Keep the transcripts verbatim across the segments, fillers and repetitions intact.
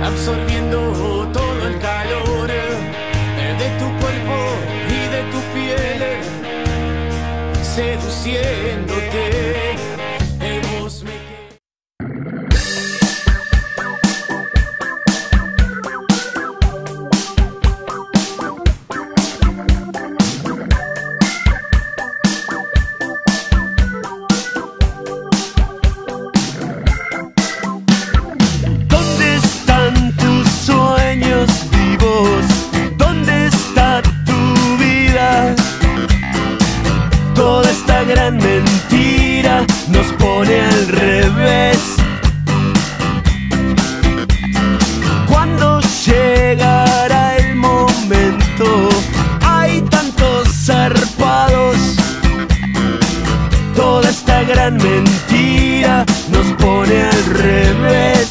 absorbiendo todo el calor de tu cuerpo y de tu piel, seduciéndote. Eh, vos me gran mentira nos pone al revés. ¿Cuándo llegará el momento? Hay tantos zarpados. Toda esta gran mentira nos pone al revés.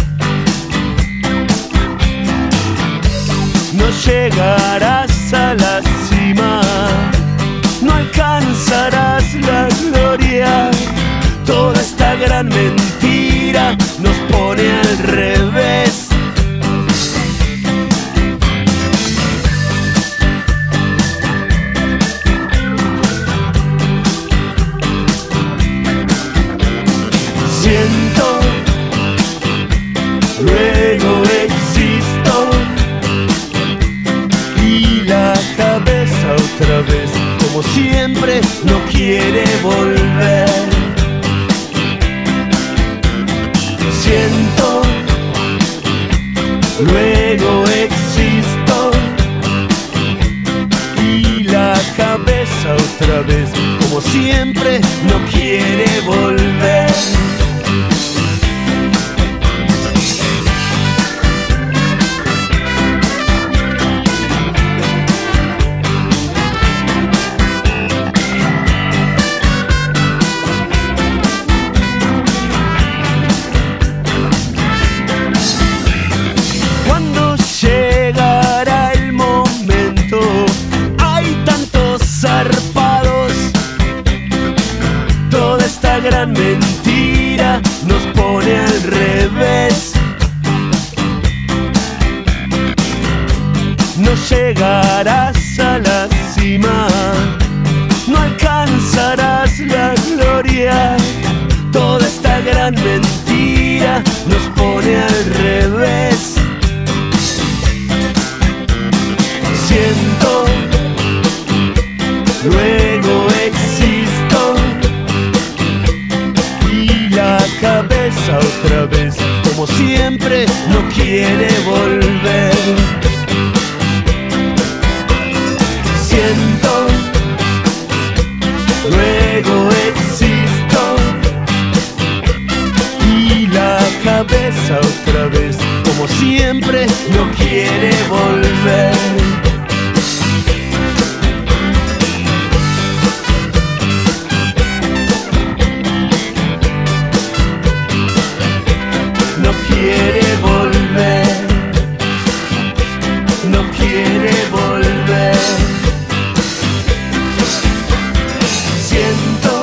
No llegarás a la cima, no alcanzarás la gloria. Toda esta gran mentira nos pone al revés. Siento, luego existo, y la cabeza otra vez, como siempre, no quiere volver. Siento, luego existo, y la cabeza otra vez, como siempre, no quiere volver. Toda esta gran mentira nos pone al revés. No llegarás a la cima, no alcanzarás la gloria. Toda esta gran mentira nos pone al revés. Siento, luego existo, y la cabeza otra vez, como siempre, no quiere volver. Siento, luego existo, y la cabeza otra vez, como siempre, no quiere volver. No quiere volver, no quiere volver. Siento,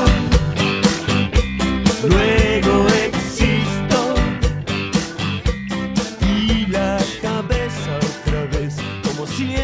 luego existo, y la cabeza otra vez, como siempre.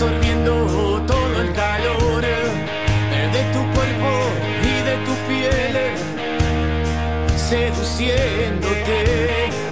absorbiendo todo el calor de tu cuerpo y de tu piel, seduciéndote.